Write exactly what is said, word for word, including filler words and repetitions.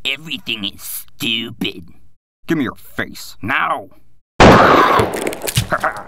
Everything is stupid. Give me your face, now!